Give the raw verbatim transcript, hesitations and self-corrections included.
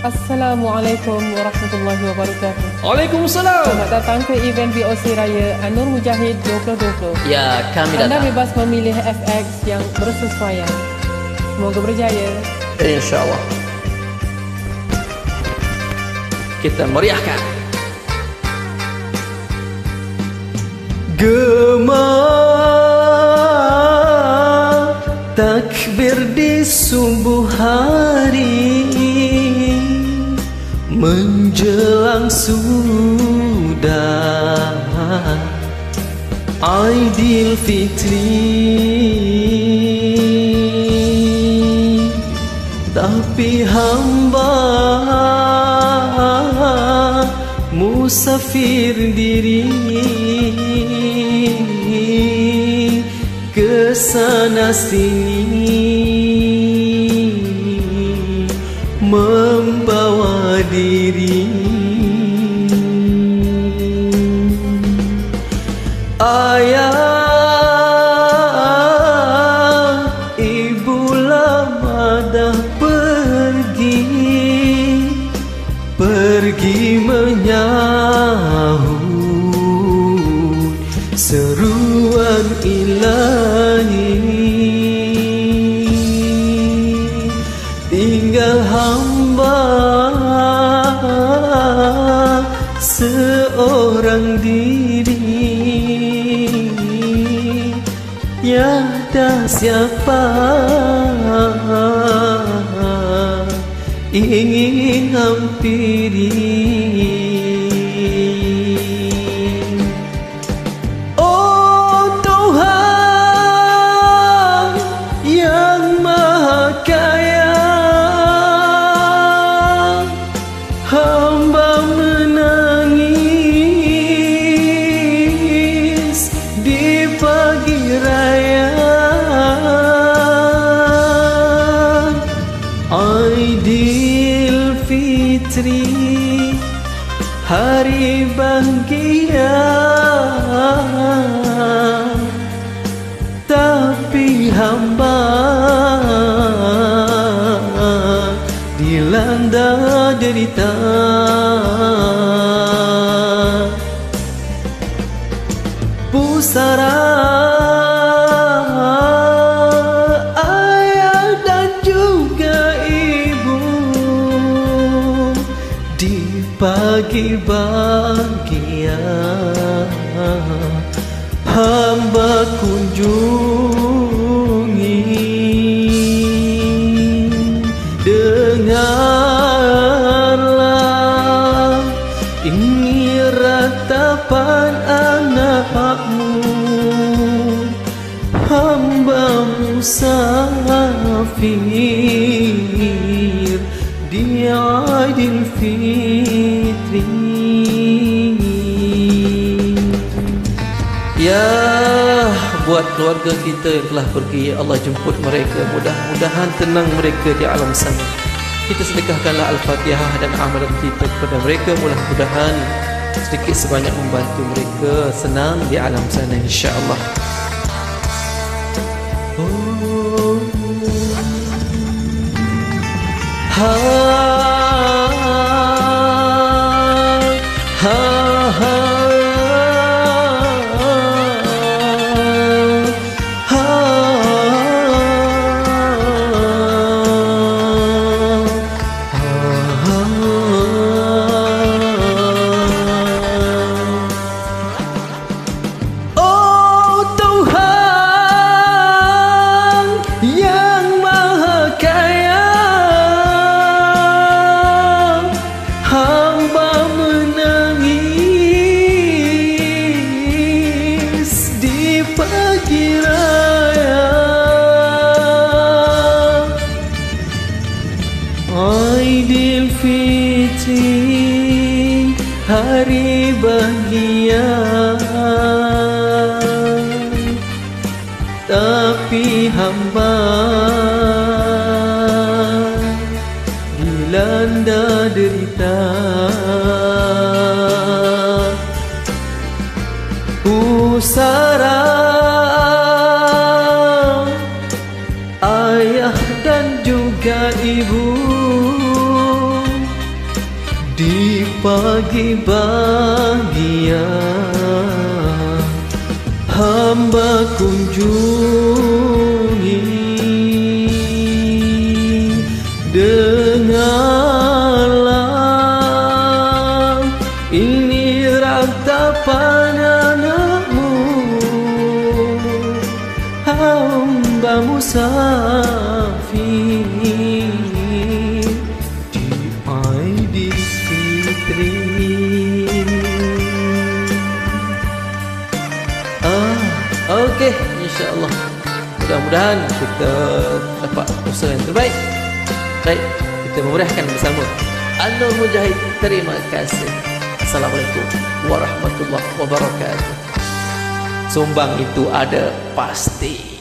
Assalamualaikum warahmatullahi wabarakatuh. Waalaikumsalam. Selamat datang ke event V O C Raya Anur Mujahid dua ribu dua puluh. Ya, kami datang. Anda bebas memilih F X yang bersesuaian. Semoga berjaya. InsyaAllah. Kita meriahkan. Gema takbir di subuh hari, menjelang sudah Aidilfitri, tapi hamba musafir diri kesana sini membawa diri. Ayah, ibu lama dah pergi, pergi menyahut seruan ilahi. Tinggal hamba seorang diri, tiada siapa ingin hampiri. Oh Tuhan yang Maha Kaya, hamba menangis di pagi raya Aidilfitri, hari bahagia, tapi hamba dilanda derita. Pusara ayah dan juga ibu di pagi bahagia hamba kunjungi. Dengarlah, ini ratapan anakmu, hamba musafir di Aidilfitri. Ya, buat keluarga kita yang telah pergi, ya Allah jemput mereka, mudah-mudahan tenang mereka di alam sana. Kita sedekahkanlah Al-Fatihah dan amalan kita kepada mereka, mudah-mudahan sedikit sebanyak membantu mereka senang di alam sana insya-Allah. Oh. Ha ha ha pagi raya Aidilfitri, hari bahagia, tapi hamba dilanda derita. Pusara ayah dan juga ibu bagi bahagia hamba kunjungi. Dengarlah, ini ratapan anakmu, hamba musafir di Aidilfitri. Ah, okey, insya-Allah. Mudah-mudahan kita dapat usaha yang terbaik. Baik, kita memeriahkan bersama. Al-Nur Mujahid, terima kasih. Assalamualaikum warahmatullahi wabarakatuh. Sumbang itu ada pasti.